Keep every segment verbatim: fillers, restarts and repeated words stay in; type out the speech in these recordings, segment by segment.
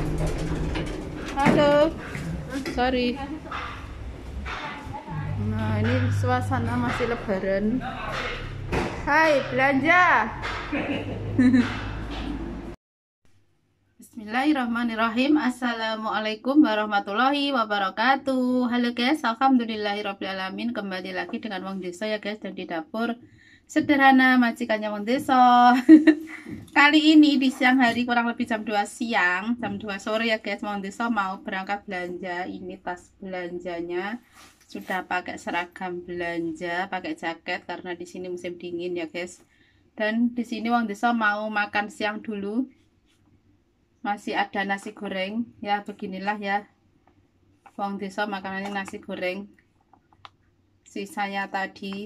Halo, sorry. Nah, ini suasana masih lebaran. Hai, belanja. Bismillahirrahmanirrahim. Assalamualaikum warahmatullahi wabarakatuh. Halo guys, alhamdulillahirrahmanirrahim. Kembali lagi dengan Wong Desa ya guys, dan di dapur sederhana majikannya Wong Desa. Kali ini di siang hari, kurang lebih jam dua siang, jam dua sore ya guys, Wong Desa mau berangkat belanja. Ini tas belanjanya sudah pakai seragam belanja, pakai jaket karena di sini musim dingin ya guys. Dan di sini Wong Desa mau makan siang dulu. Masih ada nasi goreng ya, beginilah ya Wong Desa makanannya, nasi goreng sisanya tadi.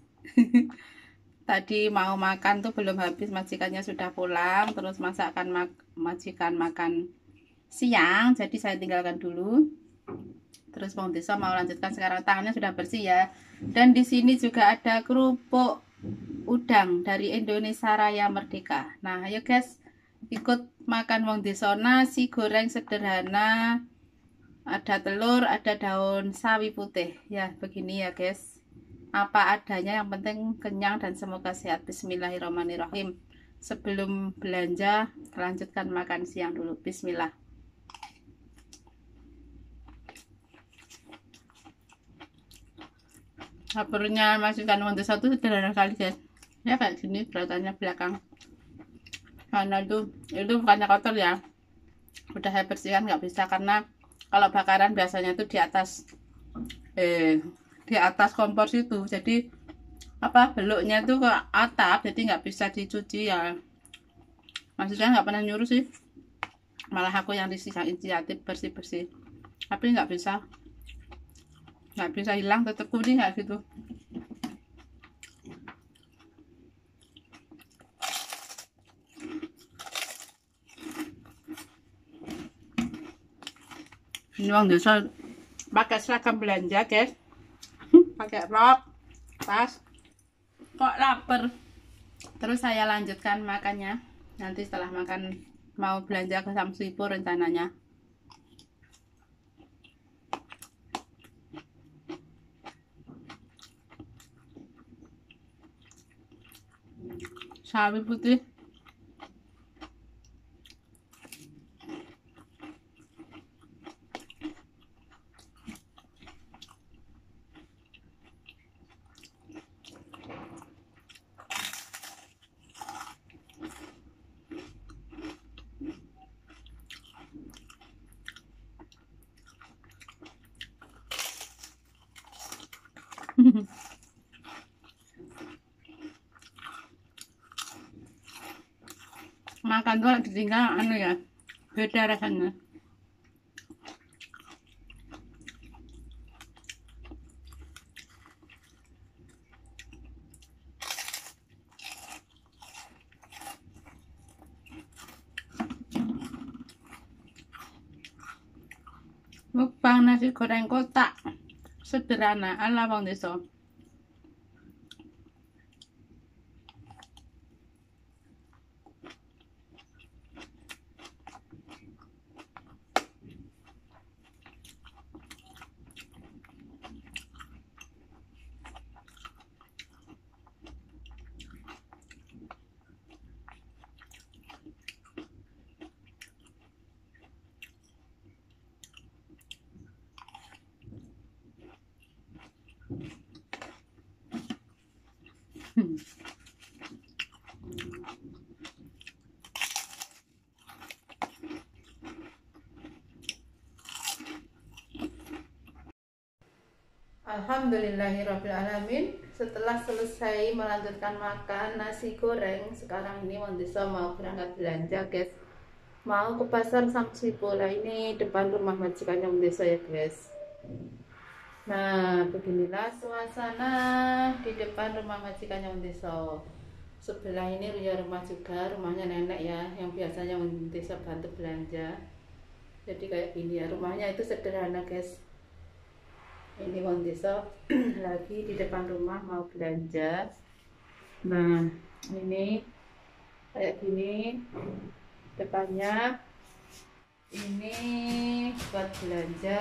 Tadi mau makan tuh belum habis, majikannya sudah pulang, terus masakan mak majikan makan siang, jadi saya tinggalkan dulu. Terus Wong Desa mau lanjutkan sekarang, tangannya sudah bersih ya. Dan di sini juga ada kerupuk udang dari Indonesia Raya Merdeka. Nah ayo guys, ikut makan Wong Desa. Nasi goreng sederhana, ada telur, ada daun sawi putih ya, begini ya guys, apa adanya, yang penting kenyang dan semoga sehat. Bismillahirrahmanirrahim. Sebelum belanja, lanjutkan makan siang dulu. Bismillah. Dapurnya majikan Wong Desa itu sederhana sekali guys ya, kayak gini beratannya belakang. Karena itu itu bukannya kotor ya, udah saya bersihkan, nggak bisa karena kalau bakaran biasanya itu di atas eh di atas kompor situ, jadi apa, beluknya tuh ke atap, jadi nggak bisa dicuci ya. Maksudnya nggak pernah nyuruh sih, malah aku yang inisiatif bersih bersih, tapi nggak bisa nggak bisa hilang, tetap kuning nggak gitu. Ini Wong Desa pakai seragam belanja guys, pakai rok, tas, kok lapar. Terus saya lanjutkan makannya, nanti setelah makan mau belanja ke Samsipo rencananya. Sawi putih makan tuh ditinggal anu ya, beda rasanya. Mukbang nasi goreng kotak sederhana ala Wong Desa. Hmm. Alhamdulillahirrahmanirrahim. Setelah selesai melanjutkan makan nasi goreng, sekarang ini Wong Desa mau berangkat belanja guys, mau ke pasar Samsipo. Lah ini depan rumah majikannya Wong Desa ya guys. Nah beginilah suasana di depan rumah majikannya Wong Desa. Sebelah ini ya rumah juga, rumahnya nenek ya, yang biasanya Wong Desa bantu belanja. Jadi kayak gini ya, rumahnya itu sederhana guys. Ini Wong Desa lagi di depan rumah mau belanja. Nah ini kayak gini depannya. Ini buat belanja.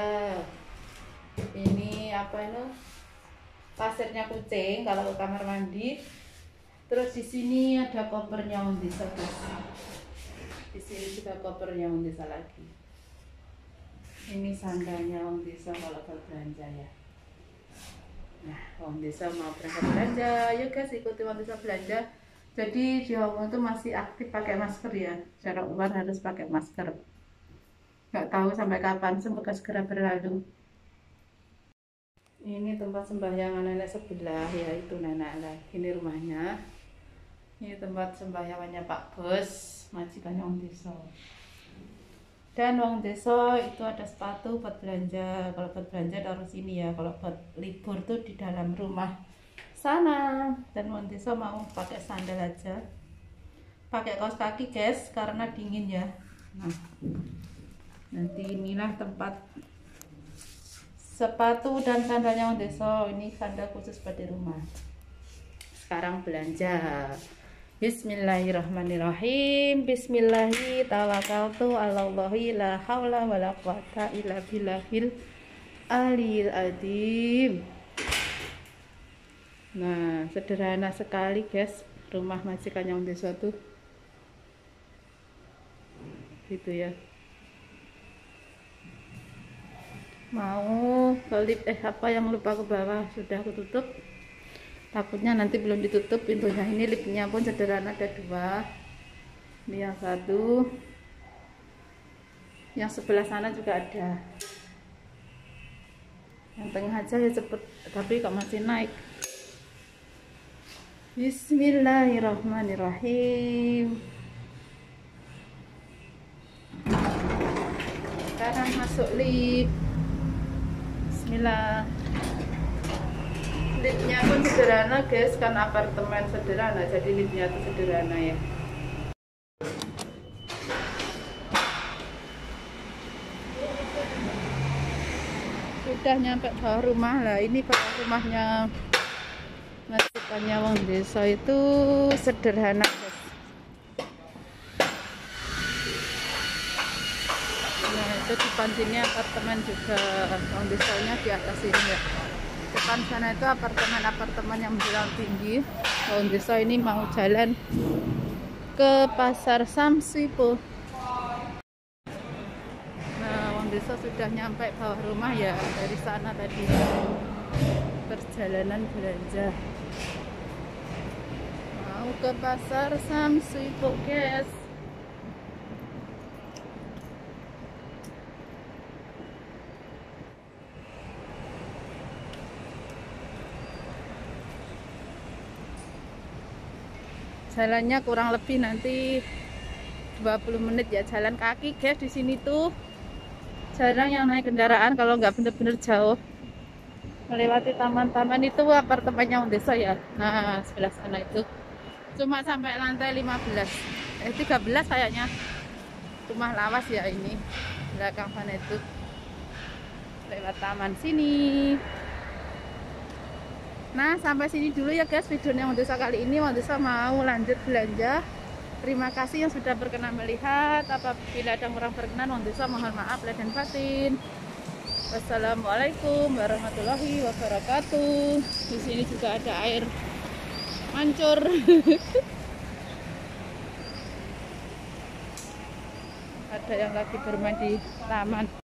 Ini apa itu? Pasirnya kucing kalau ke kamar mandi. Terus di sini ada kopernya Undesa, guys. Di sini juga kopernya Undesa lagi. Ini sandalnya Undesa kalau ke belanja ya. Nah, Undesa mau berangkat belanja. Yuk guys, ikuti Undesa belanja. Jadi di Hongkong itu masih aktif pakai masker ya. Cara keluar harus pakai masker. Nggak tahu sampai kapan, semoga segera berlalu. Ini tempat sembahyangan nenek sebelah, yaitu nenek lagi. Ini rumahnya. Ini tempat sembahyangannya Pak Bos, majikannya Wong Desa. Dan Wong Desa itu ada sepatu buat belanja. Kalau buat belanja taruh sini ya. Kalau buat libur tuh di dalam rumah sana. Dan Wong Desa mau pakai sandal aja. Pakai kaos kaki guys, karena dingin ya. Nah, nanti inilah tempat sepatu dan sandalnya Wong Desa. Ini sandal khusus buat di rumah. Sekarang belanja. Bismillahirrahmanirrahim. Bismillahi tawakkaltu 'alallahi la haula wala quwata illa billahil aliyil azim. Nah, sederhana sekali guys rumah majikannya Wong Desa tuh. Gitu ya. Mau kelip eh apa yang lupa ke bawah, sudah aku tutup, takutnya nanti belum ditutup pintunya. Ini lipnya pun sederhana, ada dua, ini yang satu, yang sebelah sana juga ada. Yang tengah aja ya cepet, tapi kok masih naik. Bismillahirrahmanirrahim. Sekarang masuk lift. Bismillah. Liftnya pun sederhana guys, kan apartemen sederhana, jadi liftnya tuh sederhana ya. Sudah nyampe bawah rumah lah. Ini bawah rumahnya majikannya Wong Desa itu sederhana guys. Nah, itu depan sini apartemen juga. Wong Desanya di atas ini ya. Depan sana itu apartemen-apartemen yang menjulang tinggi. Wong Desa ini mau jalan ke pasar Samsipo. Nah, Wong Desa sudah nyampe bawah rumah ya. Dari sana tadi perjalanan belanja. Mau ke pasar Samsipo guys. Jalannya kurang lebih nanti dua puluh menit ya, jalan kaki guys. Di sini tuh jarang yang naik kendaraan kalau nggak bener-bener jauh. Melewati taman-taman itu apartemennya Wong Desa ya. Nah, sebelah sana itu cuma sampai lantai lima belas. Eh tiga belas kayaknya. Rumah lawas ya ini. Belakang sana itu. Lewat taman sini. Nah, sampai sini dulu ya guys videonya Wong Desa kali ini. Wong Desa mau lanjut belanja. Terima kasih yang sudah berkenan melihat. Apabila ada yang kurang berkenan, Wong Desa mohon maaf lahir dan batin. Wassalamualaikum warahmatullahi wabarakatuh. Di sini juga ada air mancur. Ada yang lagi bermain di taman.